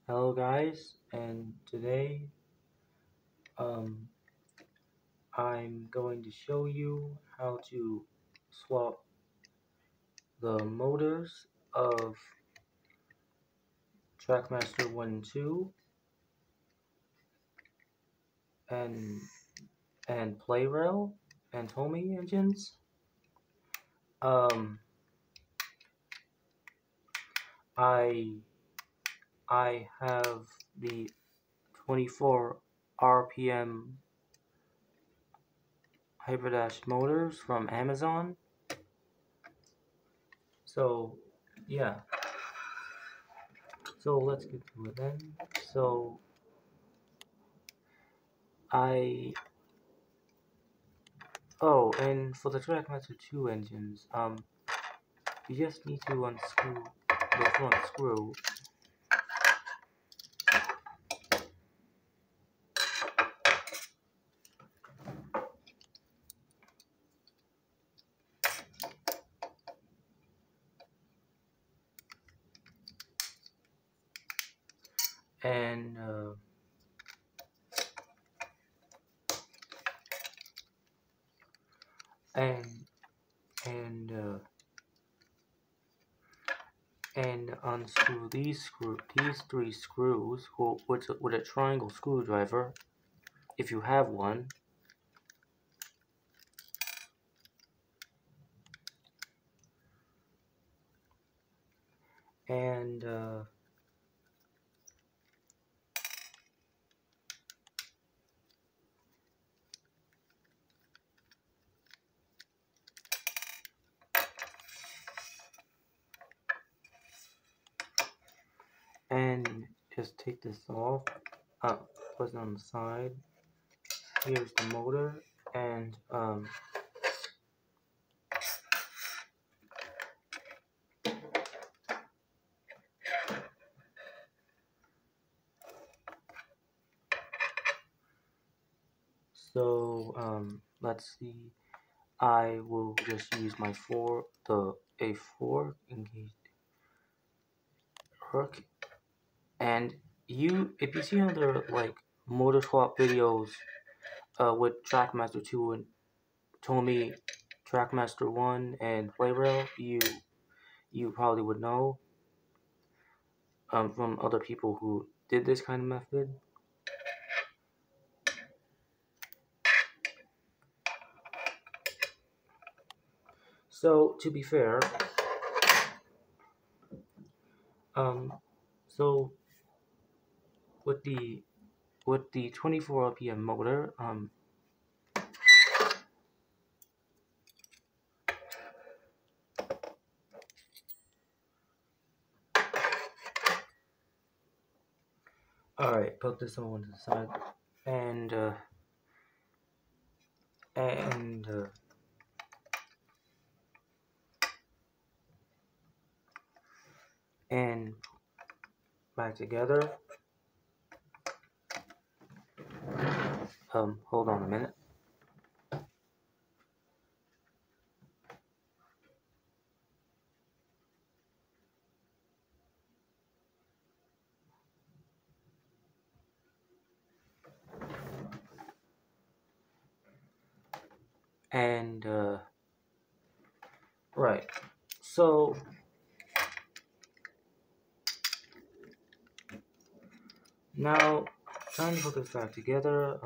Hello guys, and today um, I'm going to show you how to swap the motors of TrackMaster 1 and 2 and Plarail and Tommy engines. Um, I I have the 24 RPM Hyperdash motors from Amazon. So yeah, so let's get to it then. So I Oh, and for the TrackMaster 2 engines, you just need to unscrew the front screw, and and and unscrew these three screws with a triangle screwdriver, if you have one, and and just take this off. Put it on the side. Here's the motor, and let's see. I will just use my A4 in case hook. And if you see other like motor swap videos with TrackMaster 2 and Tommy, TrackMaster 1 and Plarail, you probably would know from other people who did this kind of method. So to be fair, so with the 24 RPM motor, all right, put this on to the side, and and and back together. Hold on a minute. And right, so now time to put this back together.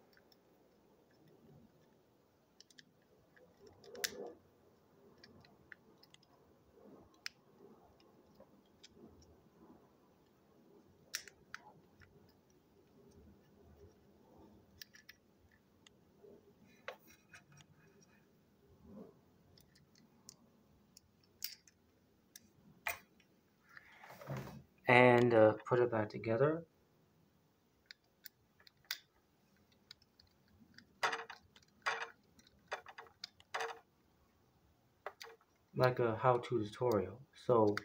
And put it back together. Like a how-to tutorial. So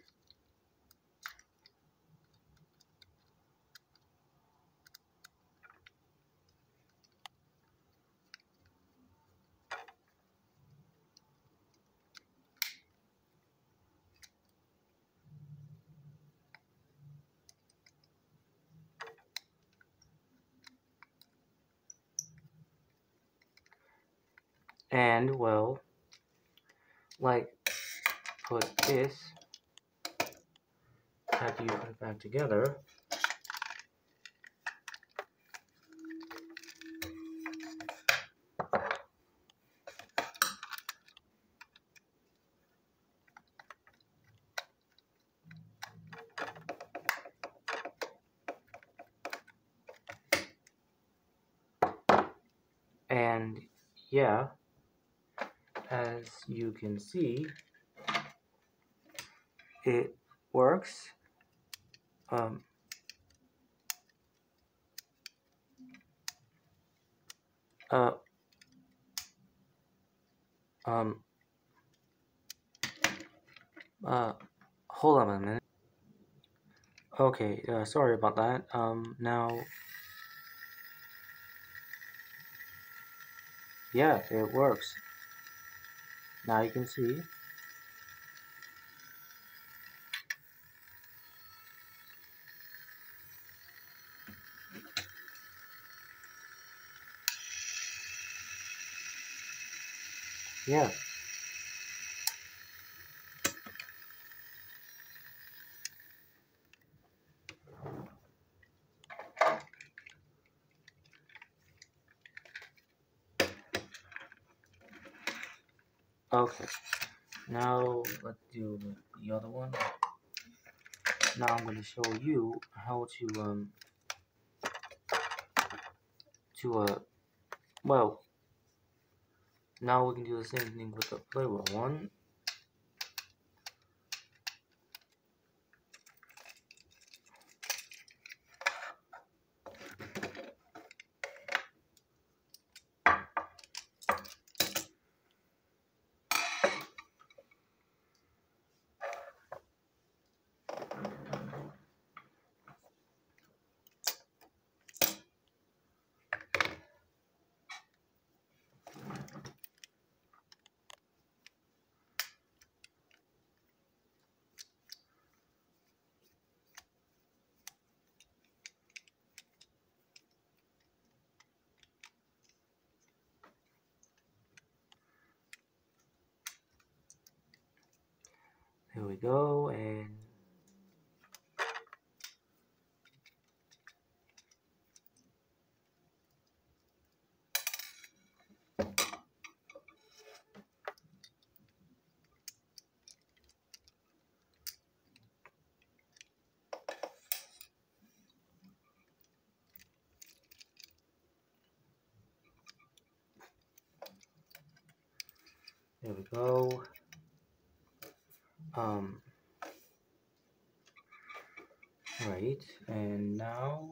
And well, like put this after you put it back together. And yeah, as you can see, it works. Um, uh, um, uh, hold on a minute. Okay, sorry about that. Now, yeah, it works. Now you can see. Yeah, okay. Now let's do the other one. Now I'm going to show you how to well, now we can do the same thing with the Plarail one. Here we go, and there we go. Um, right, and now,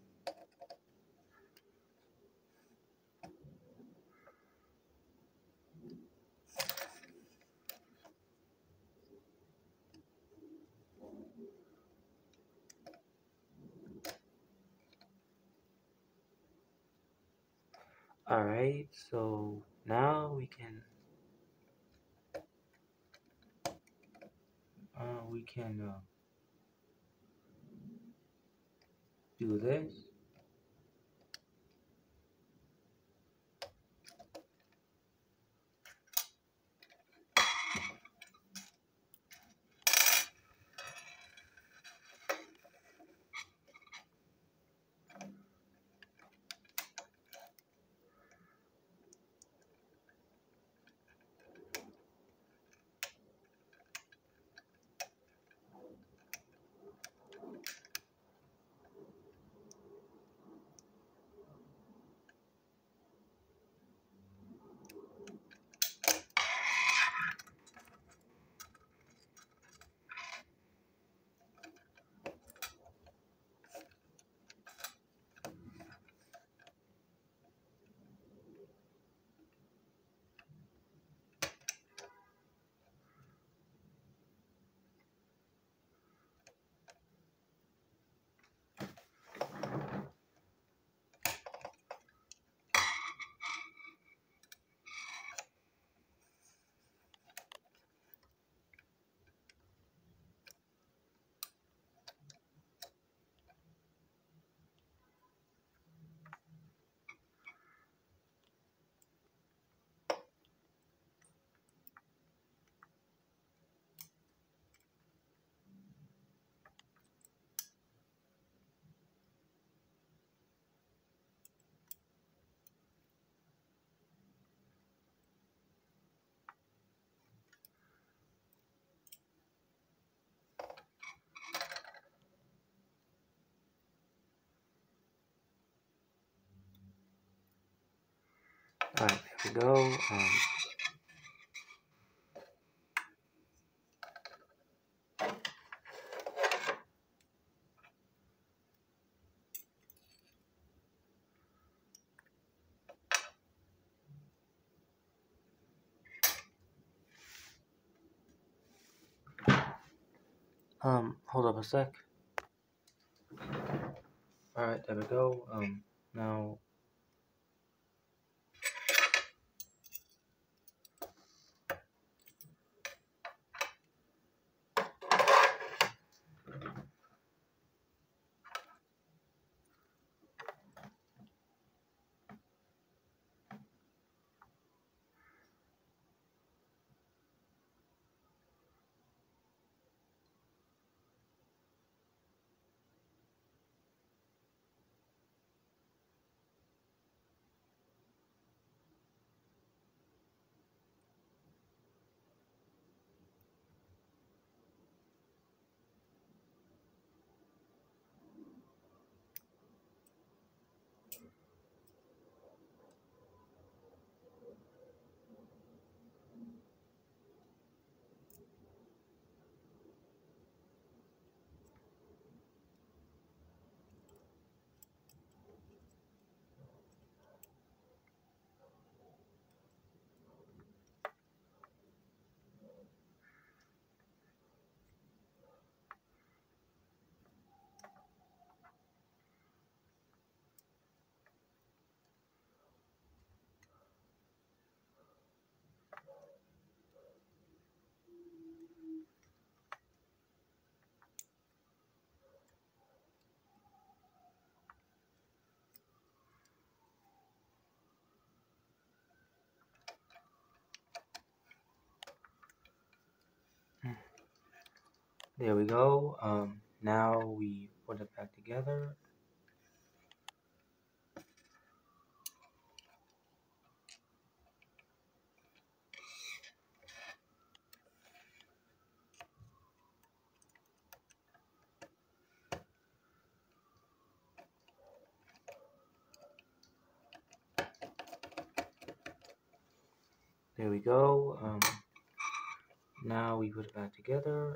alright, so now we can do this. Alright, there we go. Hold up a sec. Alright, there we go. Now, there we go. Now we put it back together. There we go. Now we put it back together.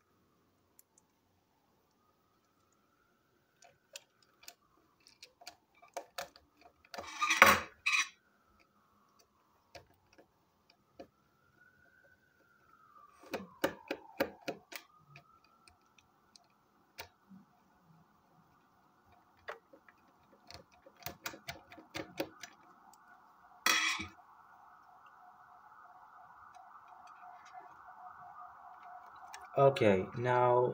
Okay, now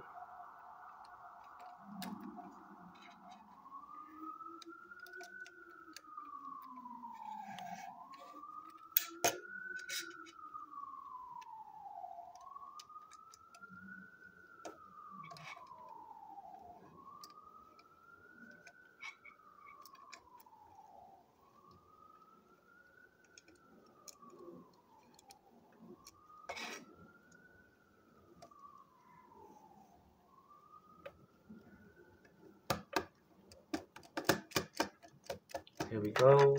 here we go.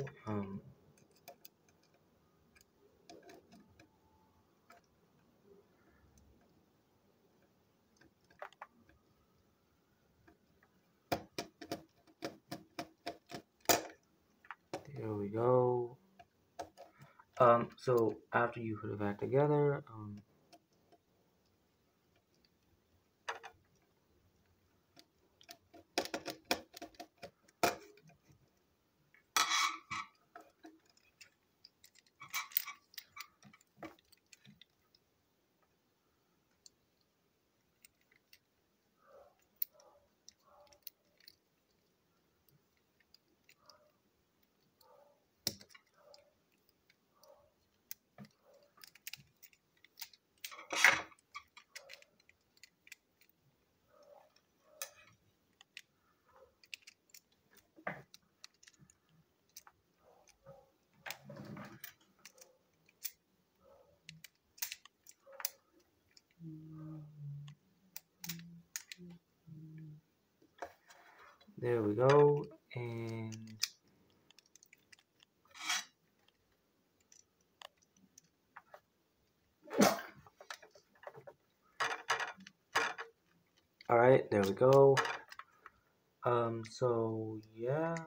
There we go. So after you put it back together, there we go. And Alright, there we go. So yeah,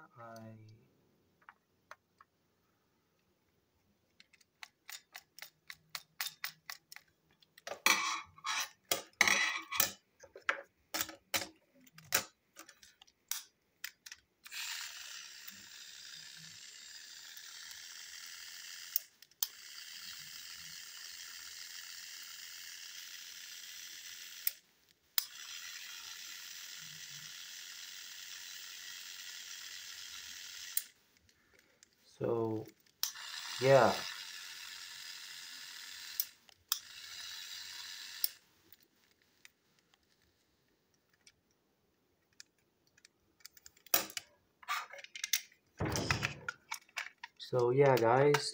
so yeah. So yeah, guys.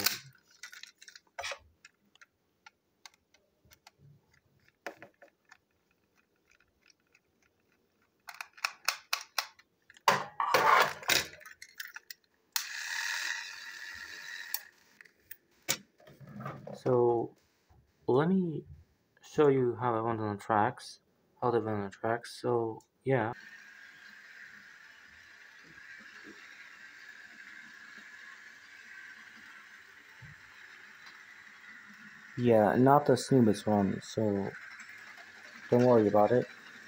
So let me show you how it went on the tracks. How they went on the tracks. So yeah. Yeah, not the smoothest one. So don't worry about it.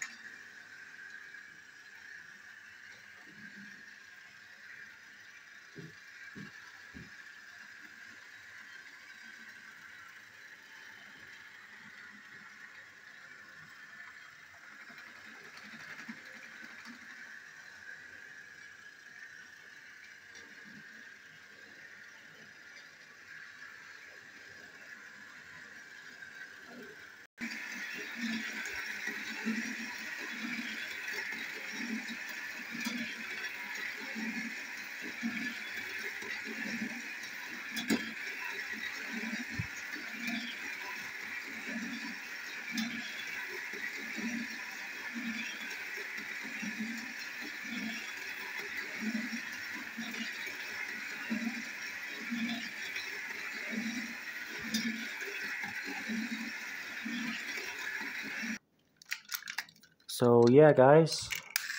So yeah, guys.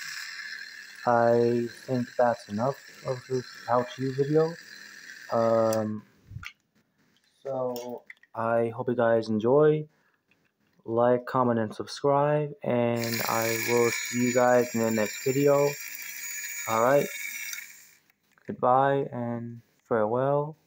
I think that's enough of this how-to video. Um, so I hope you guys enjoy. Like, comment, and subscribe, and I will see you guys in the next video. Alright, goodbye and farewell.